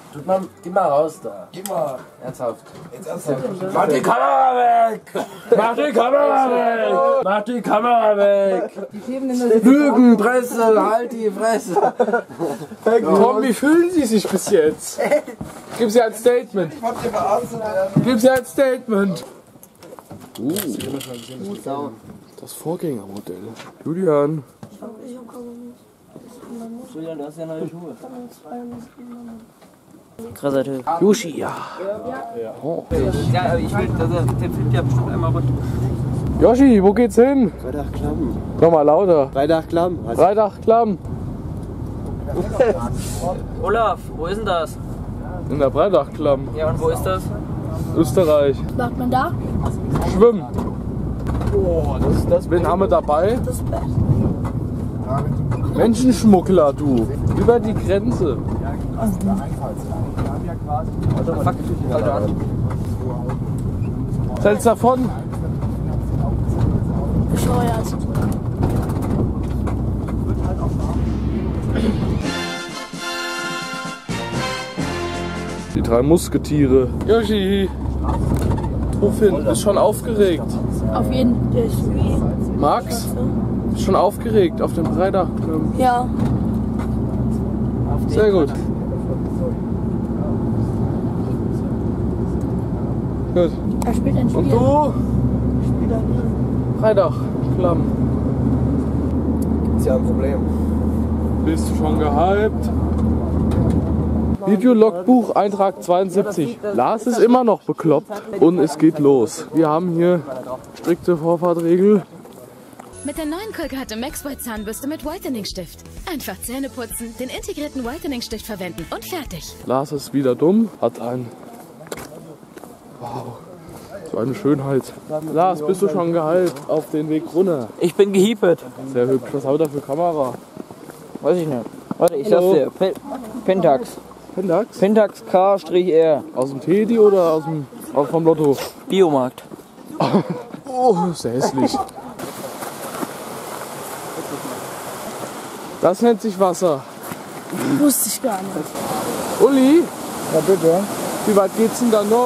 Tut mal, geh mal raus da. Geh mal. Ernsthaft. Jetzt ernsthaft. Mach die Kamera weg! Mach die Kamera weg! Mach die Kamera weg! Lügenpresse, halt die Fresse! Tom, wie fühlen Sie sich bis jetzt? Gib Sie ein Statement. Ich wollte dir verarztet werden. Gib Sie ein Statement. Das Vorgängermodell. Julian. Julian, du hast ja neue Schuhe. Krasser Typ. Yoshi, ja. Oh. Ja, aber ich will, der fliegt ja bestimmt einmal runter. Yoshi, wo geht's hin? Freitag Klamm. Nochmal lauter. Freitag Klamm. Freitag Klamm. Olaf, wo ist denn das? In der Freitag Klamm. Ja, und wo ist das? Österreich. Macht man da? Schwimmen. Oh, wen haben wir dabei? Das Bett. Menschenschmuggler, du. Über die Grenze. Fuck, Alter, an. Fällt's davon? Bescheuert. Die drei Musketiere. Yoshi. Wofür? Bist schon aufgeregt? Auf jeden Fall. Max? Bist schon aufgeregt auf dem Freitag? Ja. Sehr gut. Gut. Er spielt ein Spiel. Und du? Freitag, Klamm. Ist ja ein Problem. Bist du schon gehypt? Videologbuch, Eintrag 72. Lars ist immer noch bekloppt und es geht los. Wir haben hier strikte Vorfahrtregel. Mit der neuen Colgate Maxboy Zahnbürste mit Whitening-Stift. Einfach Zähne putzen, den integrierten Whitening-Stift verwenden und fertig. Lars ist wieder dumm, hat ein... Wow, so eine Schönheit. Lars, bist du schon gehypt auf den Weg runter? Ich bin gehiepet. Sehr hübsch. Was haut er für Kamera? Weiß ich nicht. Warte, ich Hallo. sag's dir. Pentax. Pentax? Pentax K-R. Aus dem Teddy oder vom Lotto? Biomarkt. Oh, ist ja hässlich. Das nennt sich Wasser. Wusste ich gar nicht. Uli, Ja, bitte. wie weit geht's denn da noch?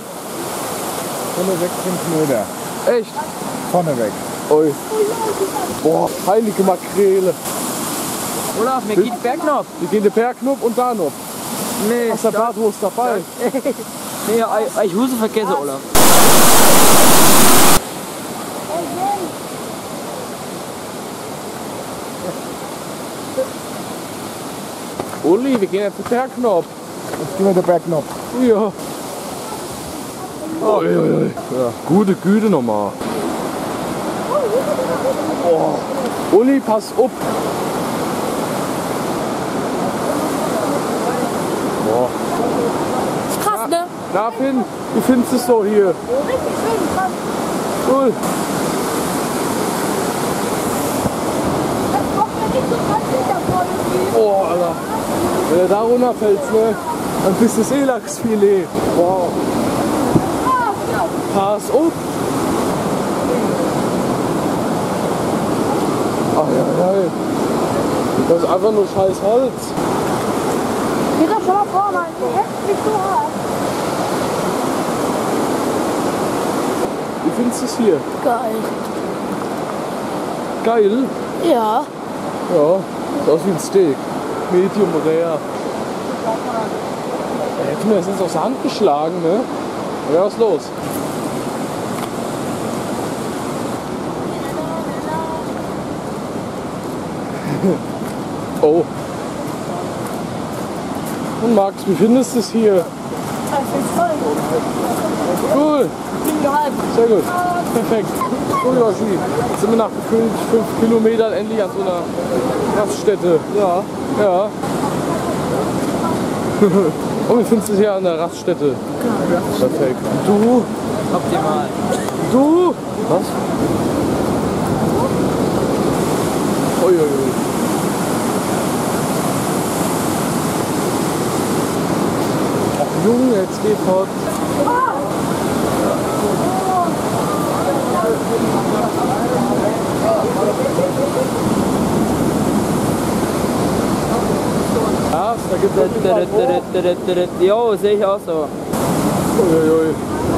116 Meter. Echt? Vorne weg. Ui. Boah, heilige Makrele. Olaf, mir geht Bergknopf. Wir gehen den Bergknopf und da noch. Nee, Hast du Bratwurst dabei? nee, ich Huse vergesse, Olaf. Uli, wir gehen jetzt den Bergknopf. Jetzt gehen wir den Bergknopf. Ja. Oh, ja. Gute Güte nochmal. Oh. Uli, pass auf. Boah. Ist krass, ne? Na Finn, wie findest du es so hier? Richtig schön, krass. Cool. Das kommt mir nicht so ganz hinter vorne. Oh, Alter. Wenn er da runterfällt, ne? Dann bist du Seelachsfilet. Wow. Pass auf. Ach ja, geil. Das ist einfach nur scheiß Holz. Geh doch schon mal vor, Mann. Die heftet mich so hart. Wie findest du es hier? Geil. Geil? Ja. Ja, sieht aus wie ein Steak. Medium rare. Hätten wir das jetzt aus der Hand geschlagen, ne? Ja, was ist los? Oh. Und Max, wie findest du es hier? Cool. Sehr gut. Perfekt. So, Yoshi. Jetzt sind wir nach gefühlt 5 Kilometern endlich an so einer Raststätte. Ja. Ja. Und wie findest du es hier an der Raststätte? Perfekt. Du? Optimal. Du? Was? Uiuiui. Ach Junge, jetzt geht fort. Ja, nass, da gibt es Jo, sehe ich auch so. Uiuiui.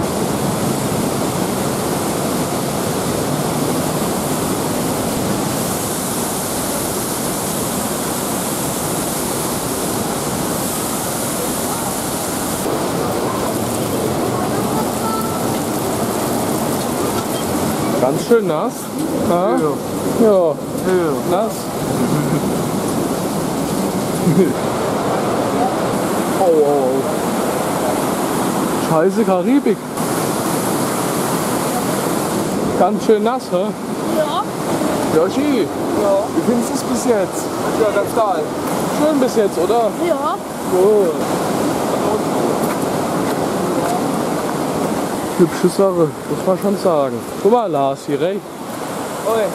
Ganz schön nass. Ja. Ja. Nass. Oh. Scheiße Karibik. Ganz schön nass, hä? Ja. Yoshi, wie findest du es bis jetzt? Ja, ganz geil. Schön bis jetzt, oder? Ja. Gut. Hübsche Sache, muss man schon sagen. Guck mal, Lars, hier rechts. Oi.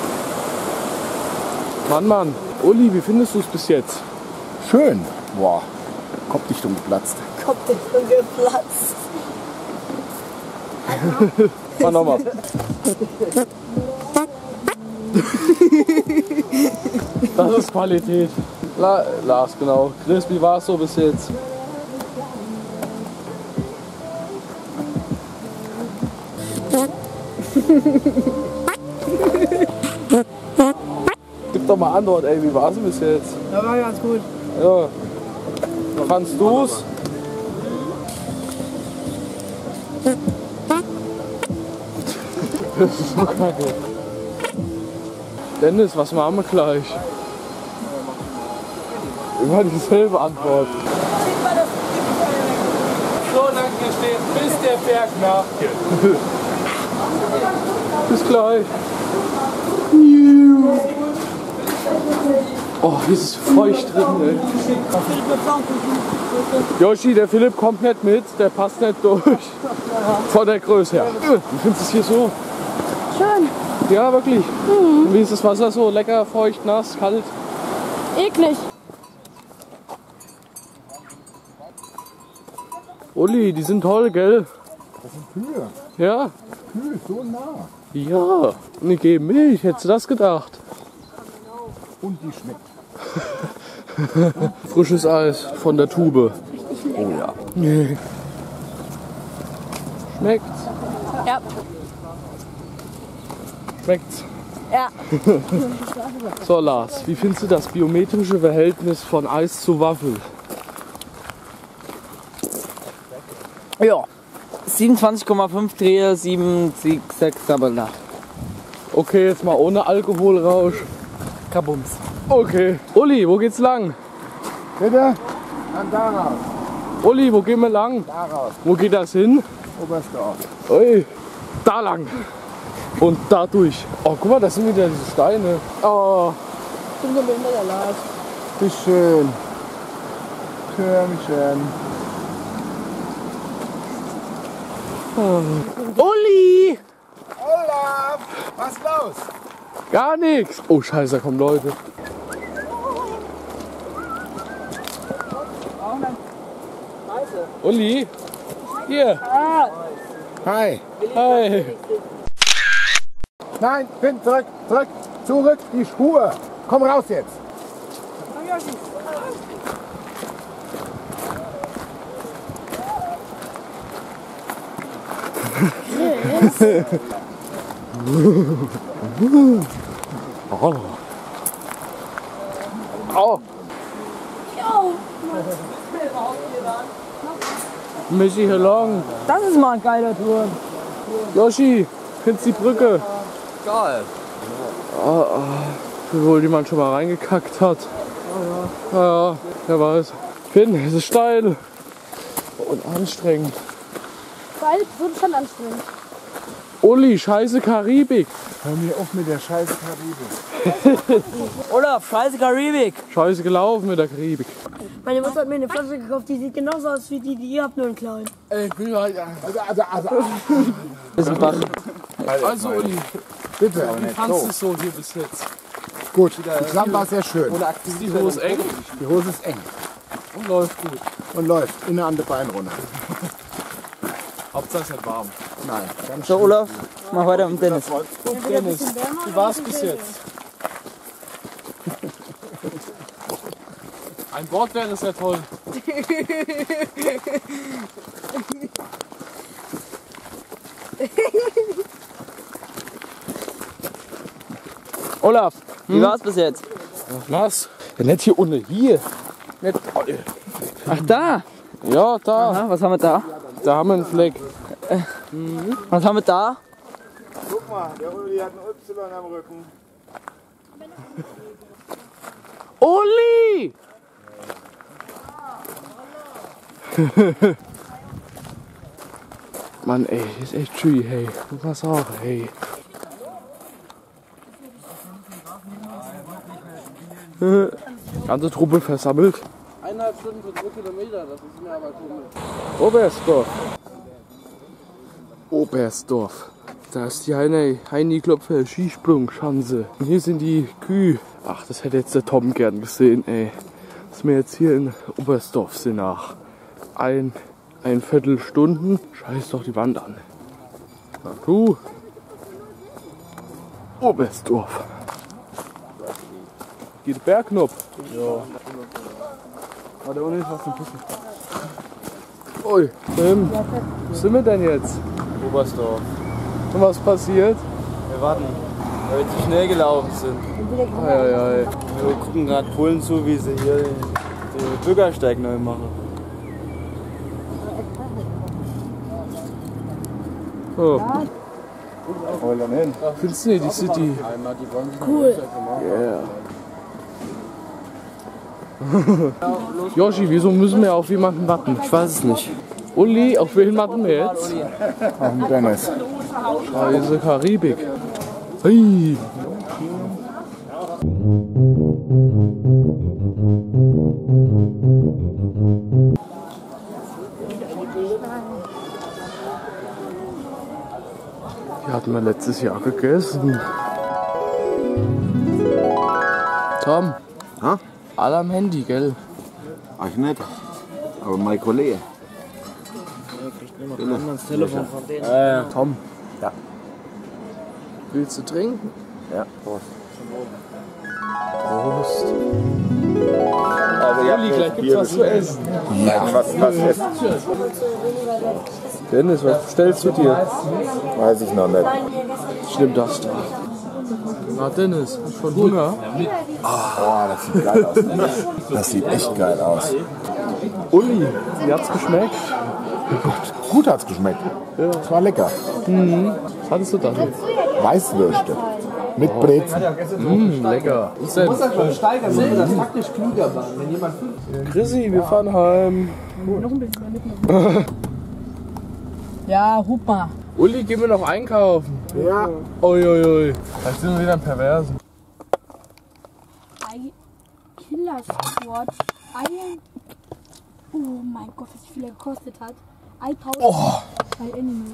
Mann. Uli, wie findest du es bis jetzt? Schön. Boah, Kopfdichtung geplatzt. Kopfdichtung geplatzt. Mach nochmal. Das ist Qualität. Lars, genau. Chris, wie war es so bis jetzt? Gib doch mal Antwort, ey, wie war es bis jetzt? Ja, war ganz gut. Ja. Fandst du's? Das ist so kacke. Dennis, was machen wir gleich? Immer dieselbe Antwort. So lange hier stehen, bis der Berg nachgeht. Bis gleich. Oh, hier ist es feucht drin, ey. Yoshi, der Philipp kommt nicht mit, der passt nicht durch. Von der Größe her. Wie findest du es hier so? Schön. Ja, wirklich. Und wie ist das Wasser so? Lecker, feucht, nass, kalt? Eklig. Uli, die sind toll, gell? Das sind Kühe. Ja? Kühe, so nah. Ja. Und die geben Milch, hättest du das gedacht? Und die schmeckt. Frisches Eis von der Tube. Oh ja. Schmeckt's? Ja. Schmeckt's? Ja. So Lars, wie findest du das biometrische Verhältnis von Eis zu Waffel? Ja. 27,5 Dreher, 7,6 Double. Okay, jetzt mal ohne Alkoholrausch. Kabums. Okay. Uli, wo geht's lang? Bitte? Dann da raus. Uli, wo gehen wir lang? Da raus. Wo geht das hin? Oberstdorf. Ui, da lang. Und da durch. Oh, guck mal, das sind wieder diese Steine. Oh, Ich bin so behindert, der Lars. Wie schön. Schön. Uli! Olaf! Was ist los? Gar nichts. Oh, scheiße, da kommen Leute. Uli? Hier. Hi. Hi. Nein, Finn, zurück. Zurück, die Schuhe. Komm raus jetzt. Oh. Michi Long. Das ist mal ein geiler Turm. Yoshi, findest die Brücke? Geil. Wie wohl jemand schon mal reingekackt hat. Ja, wer weiß. Finn, es ist steil und anstrengend. Weil es wird schon anstrengend. Uli, scheiße Karibik. Hör mir auf mit der scheiß Karibik. Olaf, scheiße Karibik. Scheiße gelaufen mit der Karibik. Meine Mutter hat mir eine Flasche gekauft, die sieht genauso aus wie die ihr habt, nur in klein. Das ist ein Bach. Also Uli, Bitte. wie fandest du es so hier bis jetzt? Gut, insgesamt war es sehr schön. Ist die Hose eng Die Hose ist eng und läuft gut. und läuft innen an der Beinrunde. Hauptsache es ist nicht warm. Nein, ganz So, Olaf, mach weiter mit Dennis. Dennis, wie war es bis jetzt? Ein Board wäre sehr toll. Olaf, Wie war's bis jetzt? was? Ja, nicht hier unten, hier. Nicht. Ach, da. Ja, da. Aha, was haben wir da? Da haben wir einen Fleck. Was haben wir da? Guck mal, der Rudi hat ein Y am Rücken. Uli! Mann, ey, ist echt schön, hey. Muss man sagen, hey. Ganze Truppe versammelt. 1,5 Stunden für 2 Kilometer, das ist mir aber komisch. Oberstdorf. Oberstdorf. Da ist die Heini-Klopfer Skisprungschanze. Und hier sind die Kühe. Ach, das hätte jetzt der Tom gern gesehen, ey. Dass wir jetzt hier in Oberstdorf sind nach ein Viertelstunden. Scheiß doch die Wand an. Na du. Oberstdorf. Geht der Berg noch? Ja. Aber da unten ist was zum Pissen. Ui, Tim, wo sind wir denn jetzt? Oberstdorf. Und was passiert? Wir warten, weil wir zu schnell gelaufen sind. Ei. Wir gucken gerade Polen zu, wie sie hier den Bürgersteig neu machen. Oh. Hol dann hin. Findest du nicht die City? Cool. Yeah. Joshi, wieso müssen wir auf jemanden warten? Ich weiß es nicht. Uli, auf wen warten wir jetzt? Auf den Dennis. Scheiße, Karibik. Hey. Die hatten wir letztes Jahr gegessen. Tom. Ha? Alle am Handy, gell? Ach nicht. Aber mein Kollege. Tom. Ja. Willst du trinken? Ja, Prost. Prost. Also ja, Uli, gleich gibt's was zu essen. Ja, was essen? Dennis, was bestellst du dir? Weiß ich noch nicht. Stimmt das da? Na Dennis, hast du schon Hunger? Oh, das sieht geil aus. Das sieht echt geil aus. Uli, wie hat's geschmeckt? Gut hat's geschmeckt. Es war lecker. Was hattest du da? Weißwürste. Mit Brezen. Lecker. Was denn? Chrissy, wir fahren heim. Ja, hup mal. Uli, gehen wir noch einkaufen? Ja. Uiuiui. Vielleicht sind wir wieder ein Perversen. Killer Squad. Oh mein Gott, was viel er gekostet hat. 1000 bei Animals.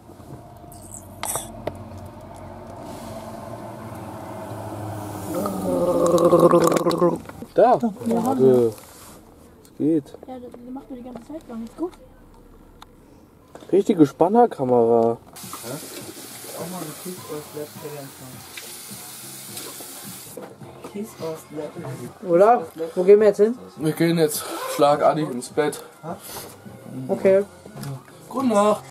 Da. Es geht. Ja, das macht er die ganze Zeit lang. Ist gut. Richtige Spannerkamera. Olaf, wo gehen wir jetzt hin? Wir gehen jetzt schlagartig ins Bett. Okay. Gute Nacht.